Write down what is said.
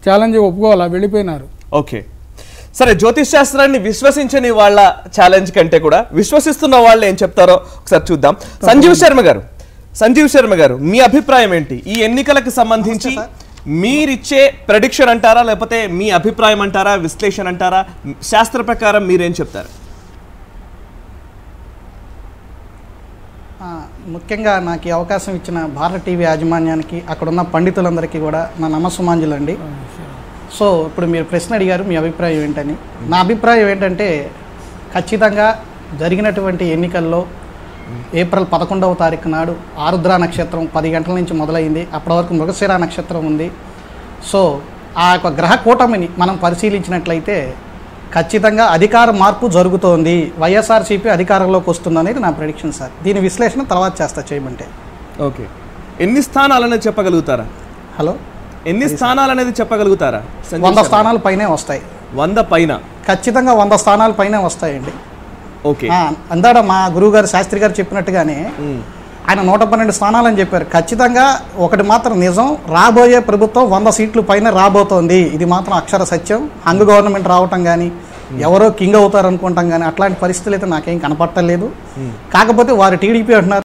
Challenge ఒప్పుకోవాలా, వెళ్ళిపోయినారు. Okay, సరే. జ్యోతిష్ శాస్త్రాన్ని విశ్వసించని వాళ్ళ ఛాలెంజ్ కంటే కూడా విశ్వసిస్తున్న వాళ్ళు ఏం చెప్తారో ఒకసారి చూద్దాం. సంజీవ్ శర్మ గారు మీ అభిప్రాయం ఏంటి ఈ ఎన్నికలకు సంబంధించి? మీరిచ్చే ప్రెడిక్షన్ అంటారా, లేకపోతే మీ అభిప్రాయం అంటారా, విశ్లేషణ అంటారా? శాస్త్ర ప్రకారం మీరేం చెప్తారు? ముఖ్యంగా నాకు ఈ అవకాశం ఇచ్చిన భారత టీవీ యాజమాన్యానికి, అక్కడున్న పండితులందరికీ కూడా నా నమస్సుమాంజులు అండి. సో ఇప్పుడు మీరు ప్రశ్న అడిగారు మీ అభిప్రాయం ఏంటని. నా అభిప్రాయం ఏంటంటే, ఖచ్చితంగా జరిగినటువంటి ఎన్నికల్లో ఏప్రిల్ 11వ తారీఖు నాడు ఆరుద్ర నక్షత్రం 10 గంటల నుంచి మొదలైంది. అప్పటి వరకు మృగశిర నక్షత్రం ఉంది. సో ఆ యొక్క గ్రహ కూటమిని మనం పరిశీలించినట్లయితే ఖచ్చితంగా అధికార మార్పు జరుగుతోంది, వైఎస్ఆర్సీపీ అధికారంలోకి వస్తుంది అనేది నా ప్రెడిక్షన్ సార్. దీని విశ్లేషణ తర్వాత చేస్తా చేయమంటే. ఓకే, ఎన్ని స్థానాలు అనేది చెప్పగలుగుతారా? హలో, ఎన్ని స్థానాలు అనేది చెప్పగలుగుతారా? 100 స్థానాల పైనే వస్తాయి. 100 పైన? ఖచ్చితంగా 100 స్థానాల పైనే వస్తాయండి. ఓకే, అందాడ మా గురువు గారు శాస్త్రి గారు చెప్పినట్టుగానే ఆయన 112 స్థానాలు అని చెప్పారు. ఖచ్చితంగా ఒకటి మాత్రం నిజం, రాబోయే ప్రభుత్వం 100 సీట్లు పైన రాబోతోంది. ఇది మాత్రం అక్షర సత్యం. హంగ్ గవర్నమెంట్ రావటం కానీ, ఎవరో కింగ్ అవుతారు అనుకుంటాం కానీ అట్లాంటి పరిస్థితులు అయితే నాకేం కనపడటం లేదు. కాకపోతే వారు టీడీపీ అంటున్నారు,